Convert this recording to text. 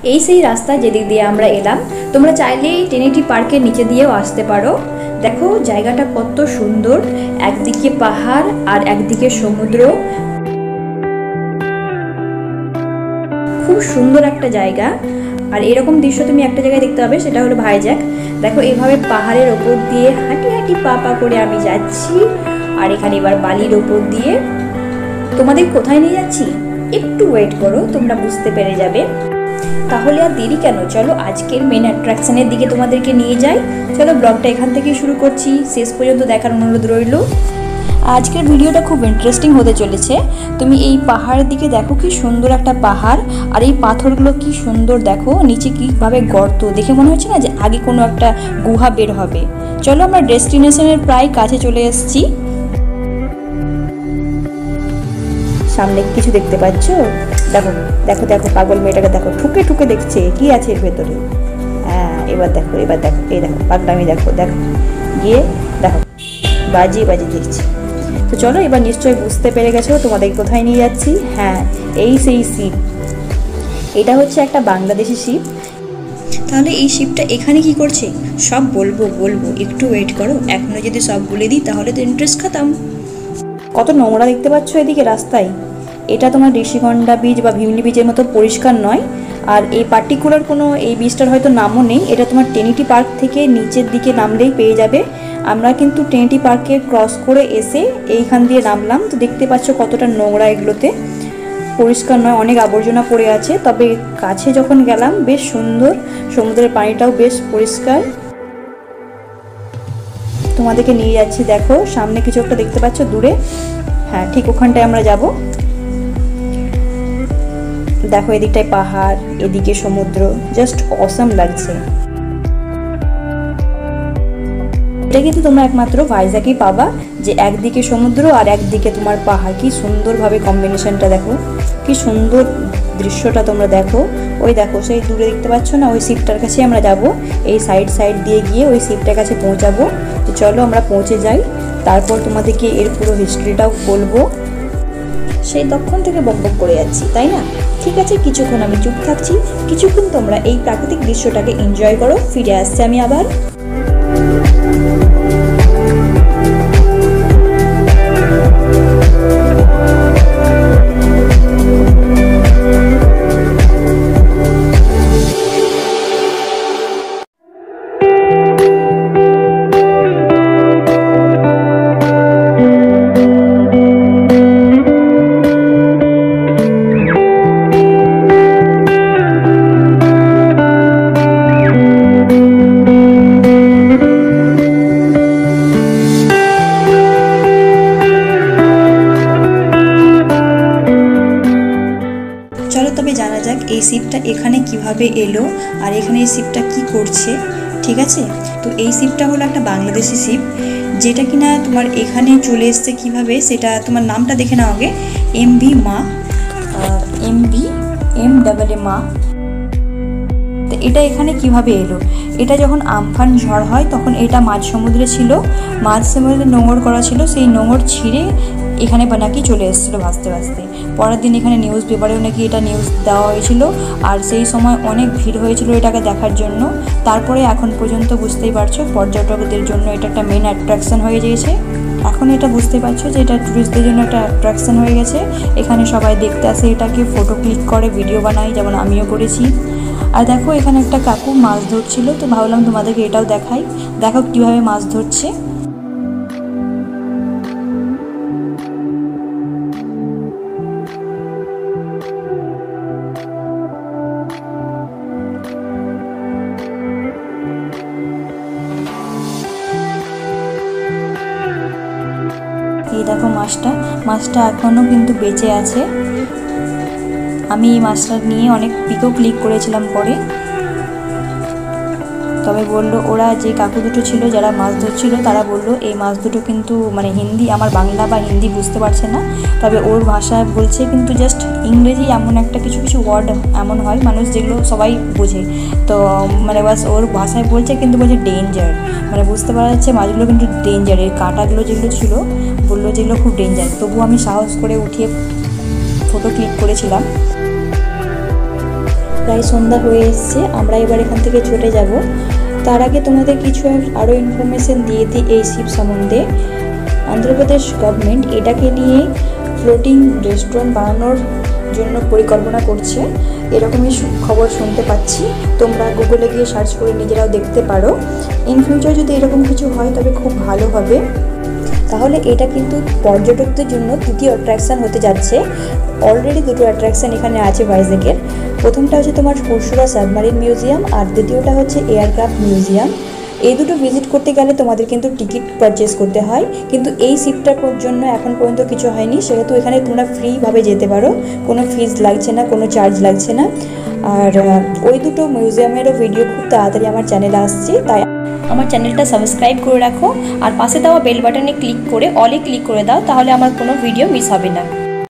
এই সেই রাস্তা যেদিক দিয়ে আমরা এলাম। তোমরা চাইলেই ট্রিনিটি পার্কের নিচে দিয়েও আসতে পারো। দেখো জায়গাটা কত সুন্দর, একদিকে পাহাড় আর একদিকে সমুদ্র, খুব সুন্দর একটা জায়গা। আর এরকম দৃশ্য তুমি একটা জায়গায় দেখতে পাবে, সেটা হলো ভাইজ্যাক। দেখো এইভাবে পাহাড়ের ওপর দিয়ে হাঁটি হাঁটি পা পা করে আমি যাচ্ছি, আর এখানে এবার বালির ওপর দিয়ে। তোমাদের কোথায় নিয়ে যাচ্ছি একটু ওয়েট করো, তোমরা বুঝতে পেরে যাবে। তাহলে আর দেরি কেন, চলো আজকের মেন অ্যাট্রাকশনের দিকে তোমাদেরকে নিয়ে যাই। চলো ব্লগটা এখান থেকেই শুরু করছি, শেষ পর্যন্ত দেখার অনুরোধ রইল। আজকের ভিডিওটা খুব ইন্টারেস্টিং হতে চলেছে। তুমি এই পাহাড়ের দিকে দেখো, কি সুন্দর একটা পাহাড়, আর এই পাথরগুলো কি সুন্দর, দেখো নিচে কীভাবে গর্ত, দেখে মনে হচ্ছে না যে আগে কোনো একটা গুহা বের হবে। চলো আমরা ডেস্টিনেশনের প্রায় কাছে চলে এসেছি। সামনে কিছু দেখতে পাচ্ছ? দেখো দেখো দেখো, পাগল মেয়েটাকে দেখো, ঠুকে ঠুকে দেখছে কি আছে এর ভেতরে। হ্যাঁ এবার দেখো, এবার দেখো, এই দেখো পাগলামি, দেখো দেখো গিয়ে দেখো বাজি বাজি দেখছি। তো চলো এবার নিশ্চয়ই বুঝতে পেরে গেছো তোমাদের কোথায় নিয়ে যাচ্ছি। হ্যাঁ এই সেই শিপ, এটা হচ্ছে একটা বাংলাদেশি শিপ। তাহলে এই শিপটা এখানে কি করছে সব বলবো বলবো, একটু ওয়েট করো। এখনো যদি সব বলে দিই তাহলে তো ইন্টারেস্ট খতম। কত নোংরা দেখতে পাচ্ছ এদিকে রাস্তায়। এটা তোমার ঋষিকন্ডা বীচ বা ভিমনি বীচের মতো পরিষ্কার নয়। আর এই পার্টিকুলার কোনো এই বীচটার হয়তো নামও নেই। এটা তোমার ট্রিনিটি পার্ক থেকে নিচের দিকে নামলেই পেয়ে যাবে। আমরা কিন্তু ট্রিনিটি পার্কে ক্রস করে এসে এইখান দিয়ে নামলাম। তো দেখতে পাচ্ছ কতটা নোংরা, এগুলোতে পরিষ্কার নয়, অনেক আবর্জনা পড়ে আছে। তবে কাছে যখন গেলাম বেশ সুন্দর, সমুদ্রের পানিটাও বেশ পরিষ্কার। তোমাদেরকে নিয়ে যাচ্ছি, দেখো সামনে কিছু একটা দেখতে পাচ্ছ দূরে, হ্যাঁ ঠিক ওখানটায় আমরা যাব। দেখো এদিকটায় পাহাড়, এদিকে সমুদ্র, জাস্ট অসাম লাগছে। এটা কিন্তু তোমরা একমাত্র ভাইজ্যাকেই পাবা, যে একদিকে সমুদ্র আর একদিকে তোমার পাহাড়। কি সুন্দরভাবে কম্বিনেশনটা দেখো, কি সুন্দর দৃশ্যটা তোমরা দেখো। ওই দেখো সেই দূরে দেখতে পাচ্ছ না, ওই শিপটার কাছে আমরা যাব। এই সাইড সাইড দিয়ে গিয়ে ওই শিপটার কাছে পৌঁছাবো। তো চলো আমরা পৌঁছে যাই, তারপর তোমাদেরকে এর পুরো হিস্ট্রিটাও বলবো। সেই তখন থেকে বকবক করে যাচ্ছি, তাই না? ঠিক আছে, কিছুক্ষণ আমি চুপ থাকছি, কিছুক্ষণ তোমরা এই প্রাকৃতিক দৃশ্যটাকে এনজয় করো। ফিরে আসছি আমি আবার। জানা যাক এই শিপটা এখানে কিভাবে এলো আর এখানে এই শিপটা কি করছে। ঠিক আছে, তো এই শিপটা হলো একটা বাংলাদেশি শিপ, যেটা কিনা তোমার এখানে চলে এসছে কিভাবে, সেটা তোমার নামটা দেখে নাও আগে। এমভি মা, MA মা। তো এটা এখানে কিভাবে এলো, এটা যখন আমফান ঝড় হয় তখন এটা মাঝ সমুদ্রে ছিল, মাঝ সমুদ্রে নোঙর করা ছিল, সেই নোঙর ছিঁড়ে এখানে নাকি চলে এসেছিলো ভাসতে ভাসতে। পরের দিন এখানে নিউজ পেপারেও নাকি এটা নিউজ দেওয়া হয়েছিল, আর সেই সময় অনেক ভিড় হয়েছিল এটাকে দেখার জন্য। তারপরে এখন পর্যন্ত বুঝতেই পারছো পর্যটকদের জন্য এটা একটা মেন অ্যাট্রাকশন হয়ে গিয়েছে। এখন এটা বুঝতে পারছো যে এটা টুরিস্টদের জন্য একটা অ্যাট্রাকশন হয়ে গেছে। এখানে সবাই দেখতে আসে, এটাকে ফটো ক্লিক করে ভিডিও বানায়, যেমন আমিও করেছি। আর দেখো এখানে একটা কাকু মাছ ধরছিল, তো ভাবলাম তোমাদেরকে এটাও দেখাই। দেখো কীভাবে মাছ ধরছে। এই দেখো মাছটা এখনও কিন্তু বেঁচে আছে। আমি এই মাছটা নিয়ে অনেক পিকও ক্লিক করেছিলাম পরে। তবে বললো ওরা, যে কাকু দুটো ছিল যারা মাছ ধরছিল, তারা বললো এই মাছ দুটো কিন্তু মানে হিন্দি, আমার বাংলা বা হিন্দি বুঝতে পারছে না, তবে ওর ভাষায় বলছে, কিন্তু জাস্ট ইংরেজি এমন একটা কিছু কিছু ওয়ার্ড এমন হয় মানুষ যেগুলো সবাই বোঝে, তো মানে বাস ওর ভাষায় বলছে, কিন্তু বলছে ডেঞ্জার, মানে বুঝতে পারা যাচ্ছে মাছগুলো কিন্তু ডেঞ্জার। এর কাঁটাগুলো যেগুলো ছিল বললো যেগুলো খুব ডেঞ্জার। তবুও আমি সাহস করে উঠিয়ে ফটো ক্লিক করেছিলাম। প্রায় সন্ধ্যা হয়ে এসছে, আমরা এবার এখান থেকে চলে যাব। তার আগে তোমাদের কিছু আরও ইনফরমেশন দিয়ে দিই এই শিপ সম্বন্ধে। অন্ধ্রপ্রদেশ গভর্নমেন্ট এটাকে নিয়ে ফ্লোটিং রেস্টুরেন্ট বানানোর জন্য পরিকল্পনা করছে, এরকমই খবর শুনতে পাচ্ছি। তোমরা গুগলে গিয়ে সার্চ করে নিজেরাও দেখতে পারো। ইন ফিউচার যদি এরকম কিছু হয় তবে খুব ভালো হবে। তাহলে এটা কিন্তু পর্যটকদের জন্য তৃতীয় অ্যাট্রাকশান হতে যাচ্ছে। অলরেডি দুটো অ্যাট্রাকশান এখানে আছে ভাইজ্যাকের। প্রথমটা হচ্ছে তোমার পরশুরা সাবমারিন মিউজিয়াম, আর দ্বিতীয়টা হচ্ছে এয়ারক্রাফট মিউজিয়াম। এই দুটো ভিজিট করতে গেলে তোমাদের কিন্তু টিকিট পারচেস করতে হয়, কিন্তু এই শিপটার জন্য এখন পর্যন্ত কিছু হয়নি, সেহেতু এখানে তোমরা ফ্রিভাবে যেতে পারো, কোনো ফিজ লাগছে না, কোনো চার্জ লাগছে না। আর ওই দুটো মিউজিয়ামেরও ভিডিও খুব তাড়াতাড়ি আমার চ্যানেলে আসছে, তাই আমার চ্যানেলটা সাবস্ক্রাইব করে রাখো আর পাশে দেওয়া বেল বাটনে ক্লিক করে অলে ক্লিক করে দাও, তাহলে আমার কোনো ভিডিও মিস হবে না।